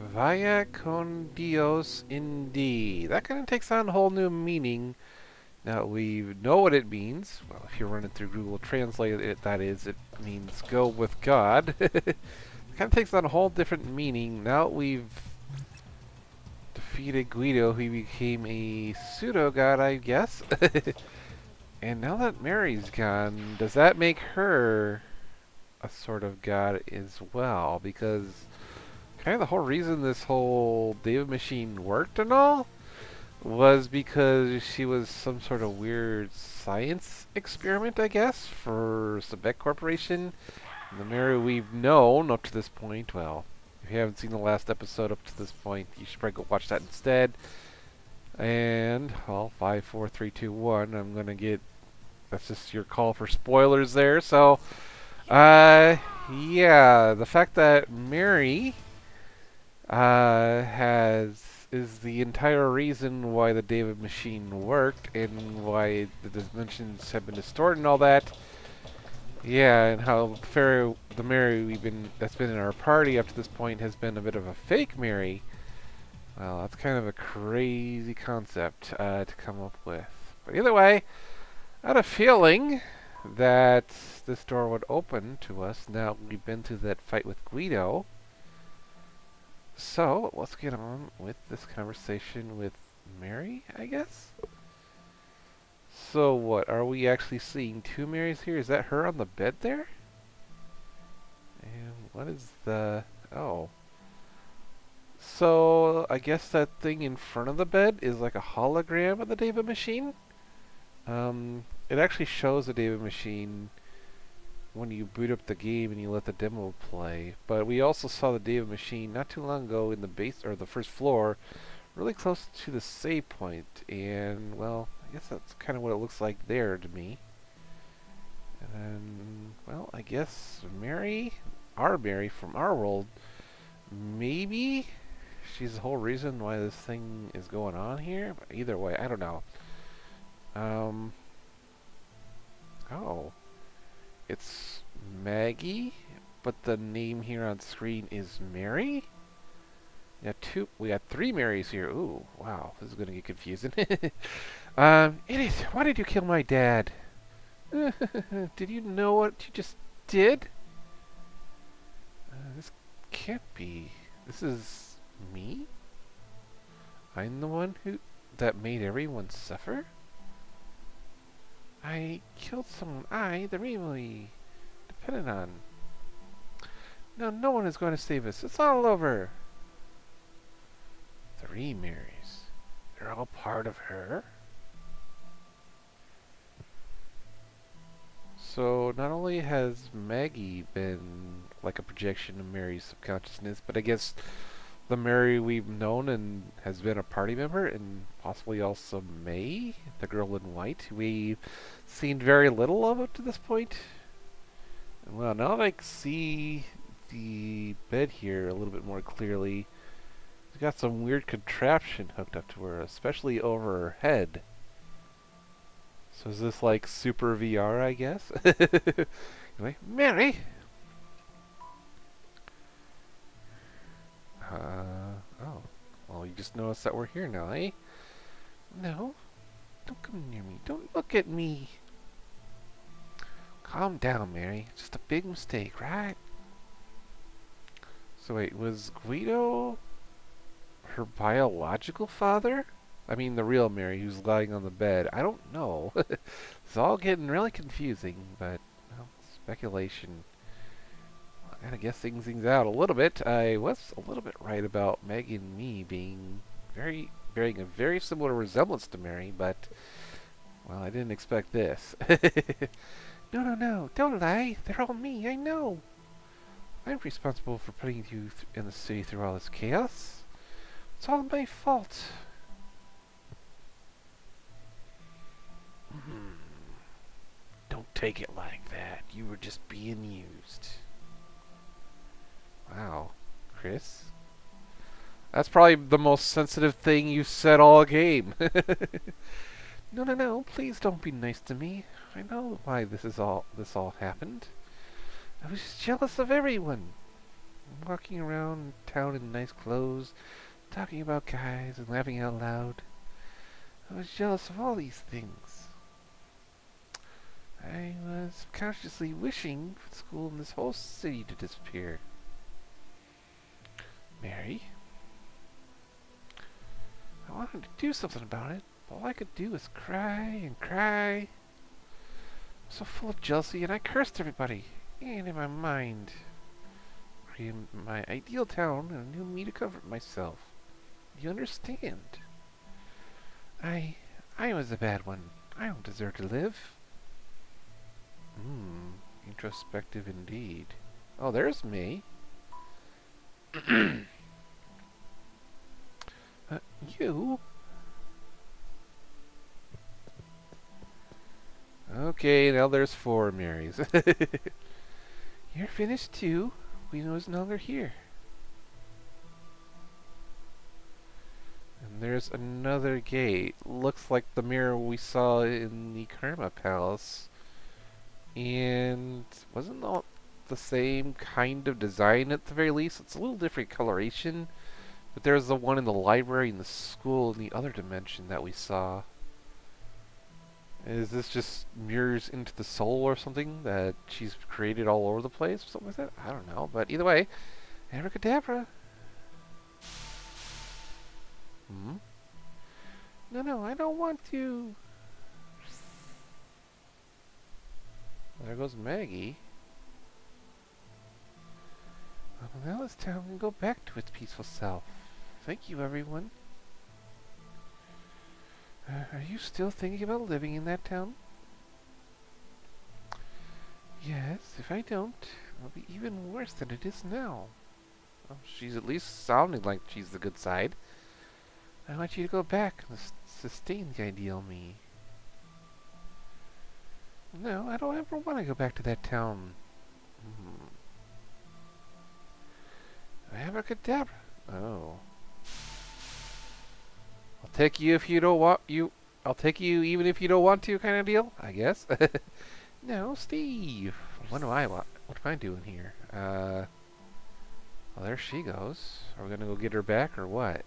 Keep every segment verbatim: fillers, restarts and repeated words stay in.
Vaya con Dios indeed. That kind of takes on a whole new meaning. Now we know what it means. Well, if you run it through Google Translate, it, that is, it means go with God. It kind of takes on a whole different meaning. Now we've defeated Guido, he became a pseudo-god, I guess. And now that Mary's gone, does that make her a sort of god as well? Because kind of the whole reason this whole David machine worked and all was because she was some sort of weird science experiment, I guess, for Sebek Corporation. And the Mary we've known up to this point, well, if you haven't seen the last episode up to this point, you should probably go watch that instead. And, well, five, four, three, two, one, I'm going to get, that's just your call for spoilers there. So, uh, yeah, the fact that Mary uh, has is the entire reason why the David machine worked and why the dimensions have been distorted and all that. Yeah, and how fair the Mary we've been that's been in our party up to this point has been a bit of a fake Mary. Well, that's kind of a crazy concept uh, to come up with. But either way, I had a feeling that this door would open to us now we've been through that fight with Guido. So, let's get on with this conversation with Mary, I guess? So what, are we actually seeing two Marys here? Is that her on the bed there? And what is the... oh. So, I guess that thing in front of the bed is like a hologram of the David machine? Um, it actually shows the David machine when you boot up the game and you let the demo play. But we also saw the David machine not too long ago in the base, or the first floor, really close to the save point. And, well, I guess that's kind of what it looks like there to me. And then, well, I guess Mary, our Mary from our world, maybe she's the whole reason why this thing is going on here. But either way, I don't know. Um, oh, it's Maggie, but the name here on screen is Mary? Yeah, two. We got three Marys here. Ooh, wow, this is gonna get confusing. um, idiot! Why did you kill my dad? Did you know what you just did? Uh, this can't be. This is me. I'm the one who that made everyone suffer. I killed someone I, the really depended on. Now no one is going to save us. It's all over. Three Marys. They're all part of her? So not only has Maggie been like a projection of Mary's subconsciousness, but I guess the Mary we've known and has been a party member, and possibly also May, the girl in white, we've seen very little of up to this point. And well, now that I can see the bed here a little bit more clearly, it's got some weird contraption hooked up to her, especially over her head. So is this like super V R, I guess? Anyway, Mary! Uh, oh. Well, you just noticed that we're here now, eh? No. Don't come near me. Don't look at me. Calm down, Mary. It's just a big mistake, right? So wait, was Guido her biological father? I mean the real Mary who's lying on the bed. I don't know. It's all getting really confusing, but, well, speculation. I gotta guess things, things out a little bit. I was a little bit right about Maggie and me being very, bearing a very similar resemblance to Mary, but, well, I didn't expect this. No, no, no, don't lie. They're all me, I know. I'm responsible for putting you th in the city through all this chaos. It's all my fault. Hmm. Don't take it like that. You were just being used. Wow, Chris? That's probably the most sensitive thing you've said all game. No, no, no, please don't be nice to me. I know why this is all this all happened. I was just jealous of everyone. walking around town in nice clothes, talking about guys and laughing out loud. I was jealous of all these things. I was subconsciously wishing for the school and this whole city to disappear. Mary? I wanted to do something about it, but all I could do was cry and cry. I was so full of jealousy, and I cursed everybody. And in my mind, created my ideal town and a new me to comfort myself. You understand? I... I was a bad one. I don't deserve to live. Hmm, introspective indeed. Oh, there's me. uh, you? Okay, now there's four Marys. You're finished too. Guido's no longer here. And there's another gate. Looks like the mirror we saw in the Karma Palace. And wasn't all the same kind of design at the very least? It's a little different coloration, but there's the one in the library and the school in the other dimension that we saw. Is this just mirrors into the soul or something that she's created all over the place or something like that? I don't know, but either way, abracadabra. Hmm? No, no, I don't want to. There goes Maggie. Well, now this town can go back to its peaceful self. Thank you, everyone. Uh, are you still thinking about living in that town? Yes, if I don't, it'll be even worse than it is now. Well, she's at least sounding like she's the good side. I want you to go back and sustain the ideal me. No, I don't ever want to go back to that town. Hmm. Abracadabra. Oh. I'll take you if you don't want you. I'll take you even if you don't want to, kind of deal, I guess. No, Steve. What do I want? What am I doing here? Uh. Well, there she goes. Are we gonna go get her back or what?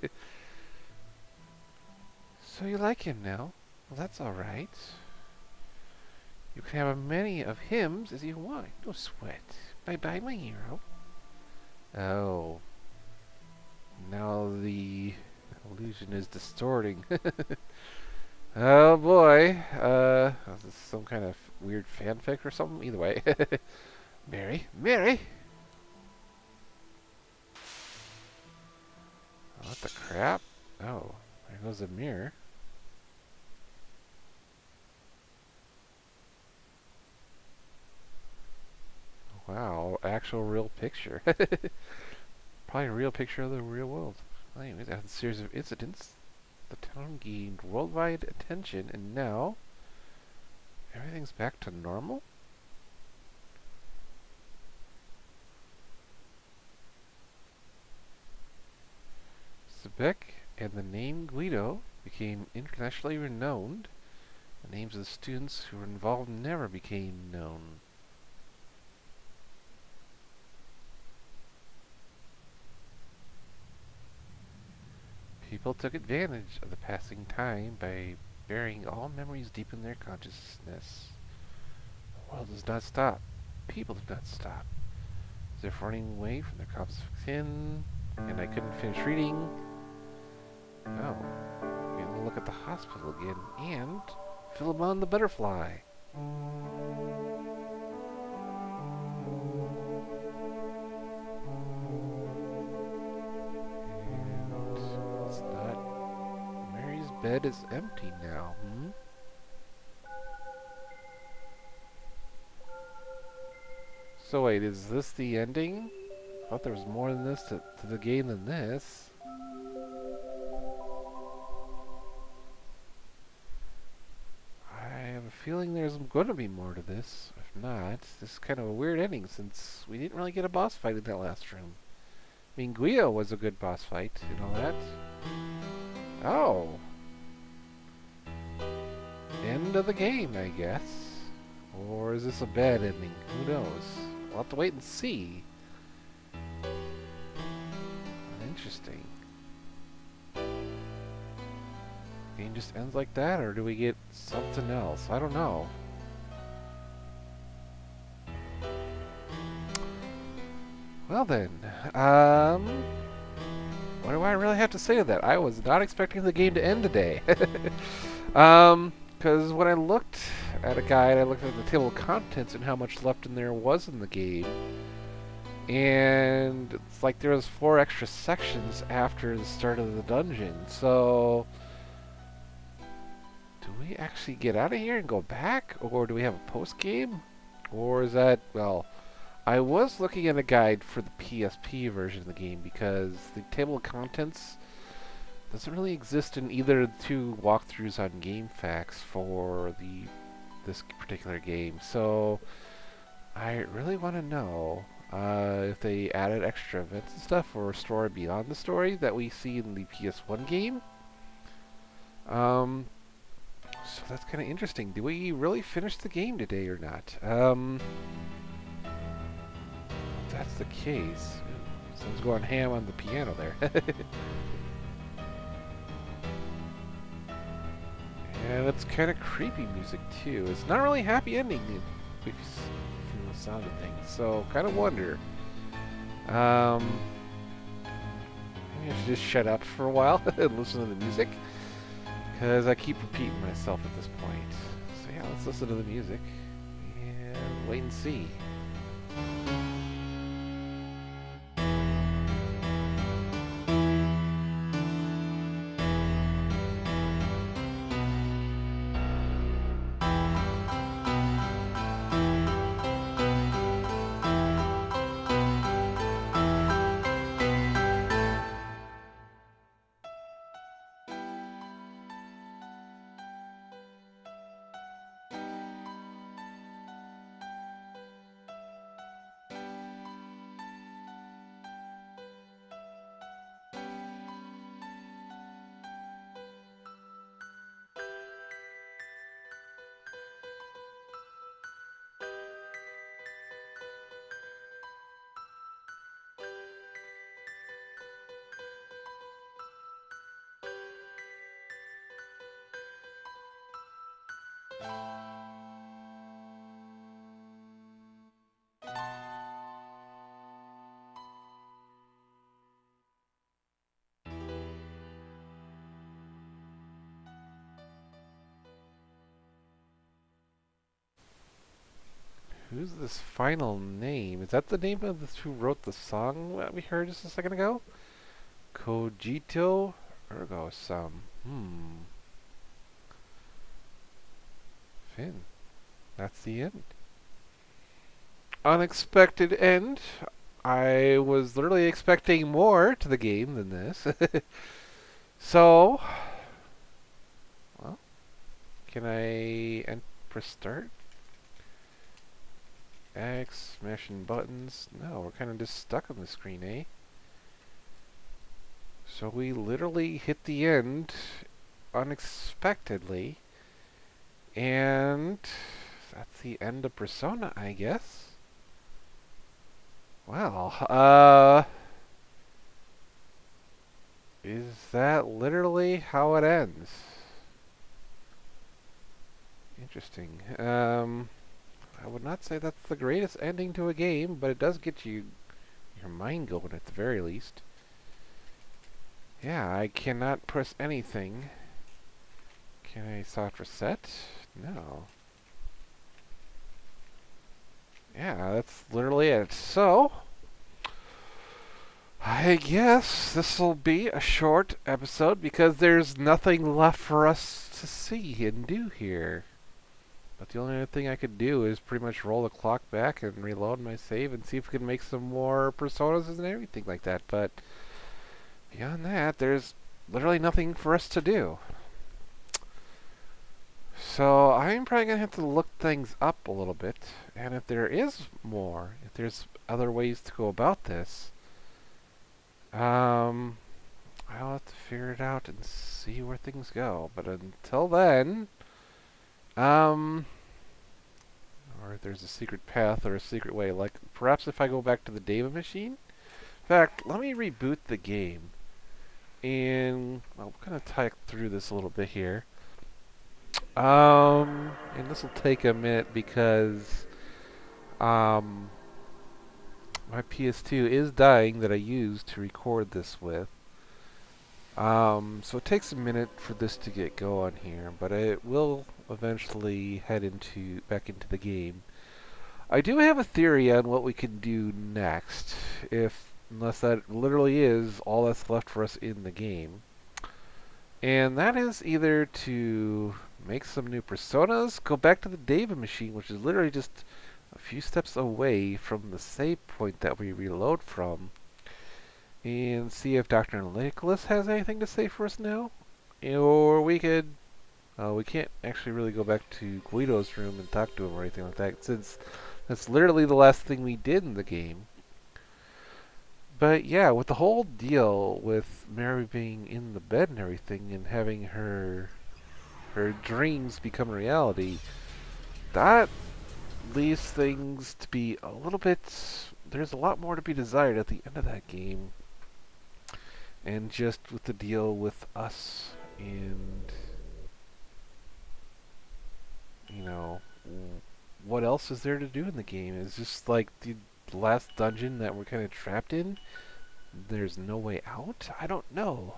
So you like him now? Well, that's all right. You can have as many of hims as you want. No sweat. Bye-bye, my hero. Oh. Now the illusion is distorting. Oh boy. Uh, is this some kind of weird fanfic or something? Either way. Mary? Mary! What the crap? Oh, there goes a mirror. Wow, actual real picture. Probably a real picture of the real world. Anyways, after a series of incidents, the town gained worldwide attention, and now everything's back to normal? Sebek and the name Guido became internationally renowned. The names of the students who were involved never became known. People took advantage of the passing time by burying all memories deep in their consciousness. The world does not stop. People do not stop. As if running away from their cosmic, and I couldn't finish reading. Oh, we're gonna look at the hospital again and Philemon the butterfly. Bed is empty now, hmm? So wait, is this the ending? I thought there was more than this to, to the game than this. I have a feeling there's going to be more to this. If not, this is kind of a weird ending since we didn't really get a boss fight in that last room. I mean, Guido was a good boss fight and all that. Oh! End of the game, I guess. Or is this a bad ending? Who knows? We'll have to wait and see. Interesting. Game just ends like that, or do we get something else? I don't know. Well then, um... what do I really have to say to that? I was not expecting the game to end today. um, because when I looked at a guide, I looked at the table of contents and how much left in there was in the game. And it's like there was four extra sections after the start of the dungeon. So, do we actually get out of here and go back? Or do we have a post-game? Or is that, well... I was looking at a guide for the P S P version of the game because the table of contents doesn't really exist in either of the two walkthroughs on GameFAQs for the this particular game. So I really want to know uh, if they added extra events and stuff or a story beyond the story that we see in the P S one game. Um, so that's kind of interesting. Do we really finish the game today or not? Um... If that's the case, someone's going ham on the piano there. And it's kind of creepy music too. It's not really a happy ending from the sound of things, so kind of wonder. Um, maybe I should just shut up for a while and listen to the music, because I keep repeating myself at this point. So yeah, let's listen to the music and wait and see. Who's this final name? Is that the name of the who wrote the song that we heard just a second ago? Cogito ergo sum. Hmm. Finn. That's the end. Unexpected end. I was literally expecting more to the game than this. So, well, can I and press start? X, smashing buttons. No, we're kind of just stuck on the screen, eh? So we literally hit the end unexpectedly. And that's the end of Persona, I guess. Well, uh... is that literally how it ends? Interesting. Um... I would not say that's the greatest ending to a game, but it does get you your mind going at the very least. Yeah, I cannot press anything. Can I soft reset? No. Yeah, that's literally it. So, I guess this will be a short episode because there's nothing left for us to see and do here. But the only other thing I could do is pretty much roll the clock back and reload my save and see if we can make some more personas and everything like that. But beyond that, there's literally nothing for us to do. So I'm probably going to have to look things up a little bit. And if there is more, if there's other ways to go about this, um, I'll have to figure it out and see where things go. But until then... Um, or if there's a secret path or a secret way, like perhaps if I go back to the Deva machine. In fact, let me reboot the game And I'm gonna talk through this a little bit here. Um, and this will take a minute because um, my P S two is dying that I used to record this with. Um, so it takes a minute for this to get going here, but it will eventually head into back into the game. I do have a theory on what we can do next, if unless that literally is all that's left for us in the game. And that is either to make some new personas, go back to the David machine, which is literally just a few steps away from the save point that we reload from, and see if Doctor Nicholas has anything to say for us now. Or we could, uh, we can't actually really go back to Guido's room and talk to him or anything like that, since that's literally the last thing we did in the game. But yeah, with the whole deal with Mary being in the bed and everything and having her her dreams become reality, that leaves things to be a little bit... There's a lot more to be desired at the end of that game. And just with the deal with us and... You know, what else is there to do in the game? Is just like the last dungeon that we're kind of trapped in? There's no way out? I don't know.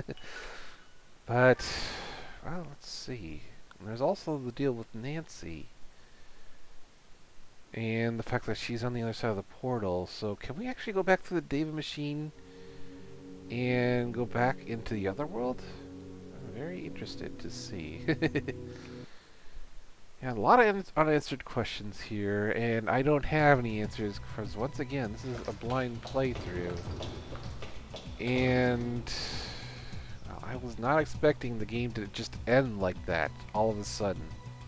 But, well, let's see. And there's also the deal with Nancy. And the fact that she's on the other side of the portal. So can we actually go back to the David machine and go back into the other world? I'm very interested to see. Yeah, a lot of unanswered questions here, and I don't have any answers because, once again, this is a blind playthrough. And well, I was not expecting the game to just end like that all of a sudden.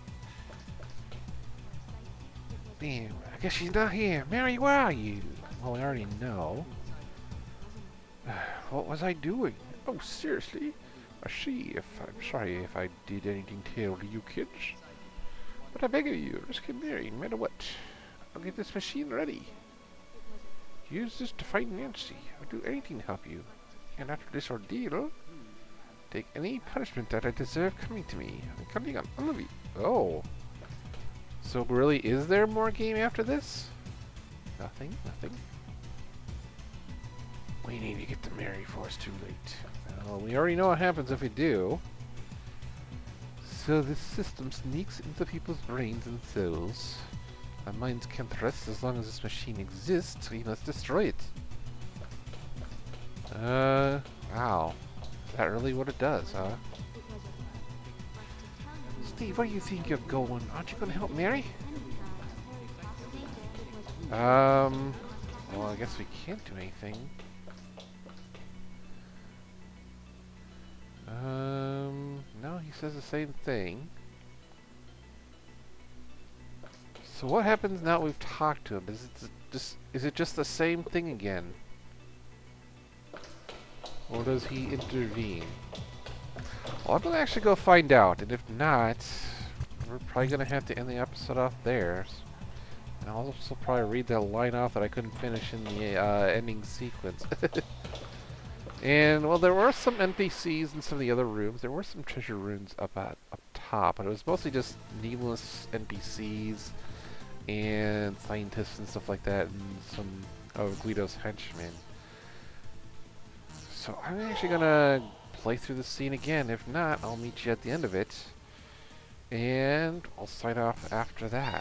Damn, I guess she's not here. Mary, where are you? Well, I already know. What was I doing? Oh, seriously? I see. If I'm sorry if I did anything terrible to you kids. But I beg of you, rescue Mary, no matter what. I'll get this machine ready. Use this to fight Nancy. I'll do anything to help you. And after this ordeal, take any punishment that I deserve coming to me. I'm counting on all of you. Oh. So really, is there more game after this? Nothing, nothing. We need to get to Mary before it's too late. Well, we already know what happens if we do. So this system sneaks into people's brains and souls. Our minds can't rest as long as this machine exists. We must destroy it. Uh, wow. Is that really what it does, huh? Steve, where do you think you're going? Aren't you going to help Mary? Um, well, I guess we can't do anything. Um, no, he says the same thing. So what happens now we've talked to him? Is it just is it just the same thing again? Or does he intervene? Well, I'm gonna actually go find out, and if not, we're probably gonna have to end the episode off there. And I'll also probably read that line off that I couldn't finish in the uh, ending sequence. And, well, there were some N P Cs in some of the other rooms. There were some treasure rooms up at up top, but it was mostly just nameless N P Cs and scientists and stuff like that, and some of Guido's henchmen. So I'm actually gonna play through the scene again. If not, I'll meet you at the end of it, and I'll sign off after that.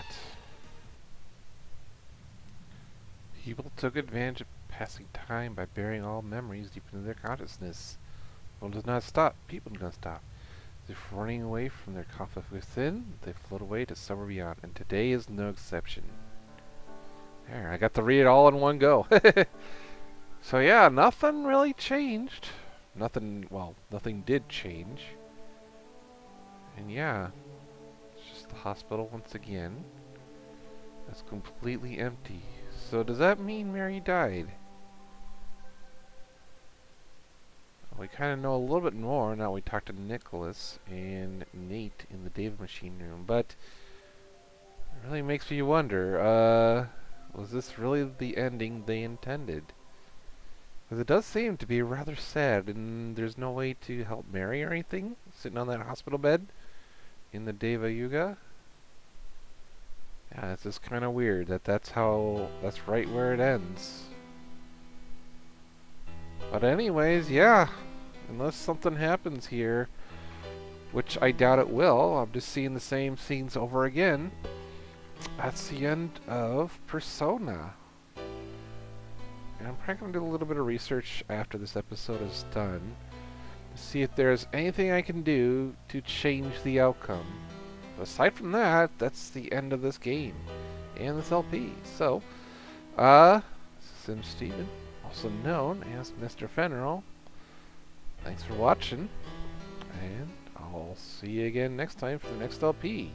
People took advantage of passing time by burying all memories deep into their consciousness. World does not stop. People do not stop. They're running away from their conflict within. They float away to somewhere beyond, and today is no exception. There, I got to read it all in one go. So yeah, nothing really changed. Nothing, well, nothing did change. And yeah, it's just the hospital once again. It's completely empty. So does that mean Mary died? We kind of know a little bit more now we talked to Nicholas and Nate in the David machine room, but it really makes me wonder, uh, was this really the ending they intended? Because it does seem to be rather sad, and there's no way to help Mary or anything, sitting on that hospital bed in the Deva Yuga. Yeah, it's just kind of weird that that's how, that's right where it ends. But anyways, yeah, unless something happens here, which I doubt it will, I'm just seeing the same scenes over again. That's the end of Persona. And I'm probably going to do a little bit of research after this episode is done to see if there's anything I can do to change the outcome. But aside from that, that's the end of this game and this L P. So, uh, SIMSteven, also known as Mister Fenral. Thanks for watching, and I'll see you again next time for the next L P.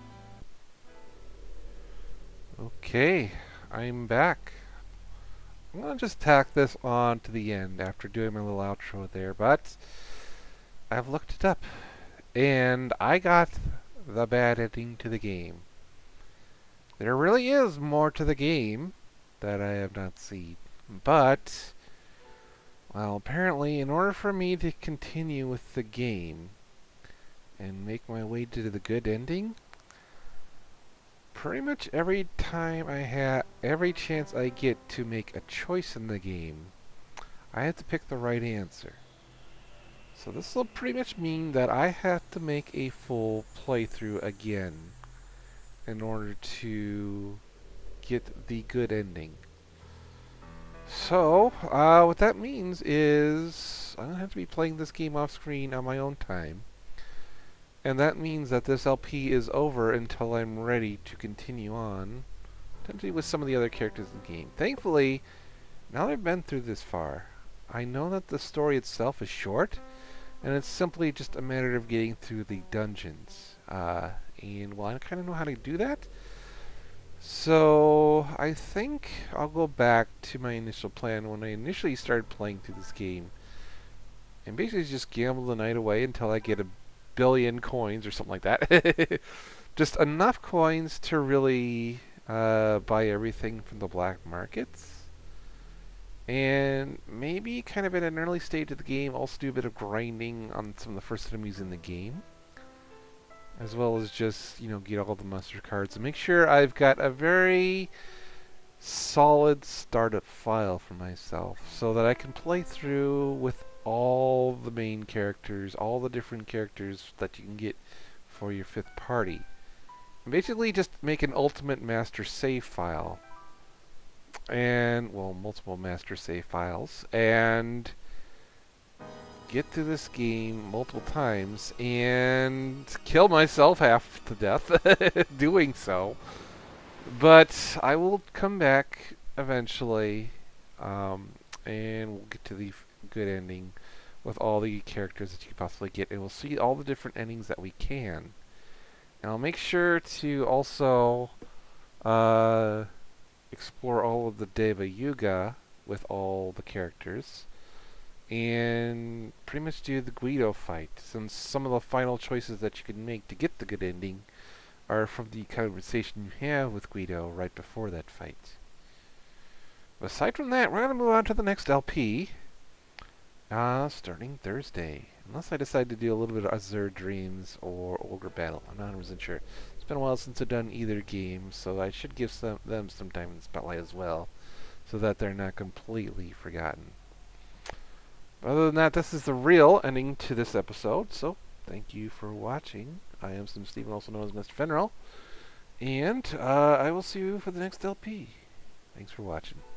Okay, I'm back. I'm going to just tack this on to the end after doing my little outro there, but I've looked it up, and I got the bad ending to the game. There really is more to the game that I have not seen, but, well, apparently in order for me to continue with the game and make my way to the good ending, pretty much every time I have, every chance I get to make a choice in the game, I have to pick the right answer. So this will pretty much mean that I have to make a full playthrough again in order to get the good ending. So, uh, what that means is I'm going to have to be playing this game off screen on my own time. And that means that this L P is over until I'm ready to continue on, potentially with some of the other characters in the game. Thankfully, now that I've been through this far, I know that the story itself is short, and it's simply just a matter of getting through the dungeons. Uh, and, well, I kind of know how to do that. So, I think I'll go back to my initial plan when I initially started playing through this game, and basically just gamble the night away until I get a billion coins or something like that. Just enough coins to really uh, buy everything from the black markets. And maybe kind of at an early stage of the game also do a bit of grinding on some of the first enemies in the game. As well as just, you know, get all the monster cards and make sure I've got a very solid startup file for myself so that I can play through with all the main characters, all the different characters that you can get for your fifth party. And basically just make an ultimate master save file. And, well, multiple master save files. And get through this game multiple times and kill myself half to death doing so. But I will come back eventually, um, and we'll get to the good ending with all the characters that you could possibly get, and we'll see all the different endings that we can. And I'll make sure to also uh, explore all of the Deva Yuga with all the characters, and pretty much do the Guido fight, since some of the final choices that you can make to get the good ending are from the conversation you have with Guido right before that fight. But aside from that, we're going to move on to the next L P, uh, starting Thursday. Unless I decide to do a little bit of Azure Dreams or Ogre Battle. I'm not one hundred percent sure. It's been a while since I've done either game, so I should give some, them some time in the spotlight as well, so that they're not completely forgotten. But other than that, this is the real ending to this episode, so thank you for watching. I am SIMSteven, also known as Mister Fenral, and uh, I will see you for the next L P. Thanks for watching.